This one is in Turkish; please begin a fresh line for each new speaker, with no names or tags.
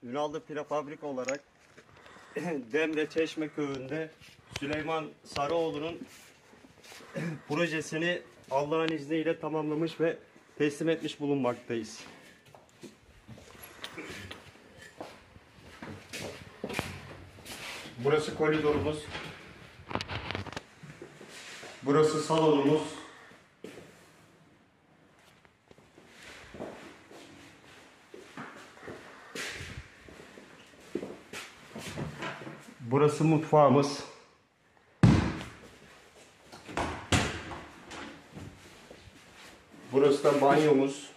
Ünallı Prefabrik olarak Demre Çeşme Köyü'nde Süleyman Sarıoğlu'nun projesini Allah'ın izniyle tamamlamış ve teslim etmiş bulunmaktayız. Burası koridorumuz. Burası salonumuz. Burası mutfağımız. Burası da banyomuz.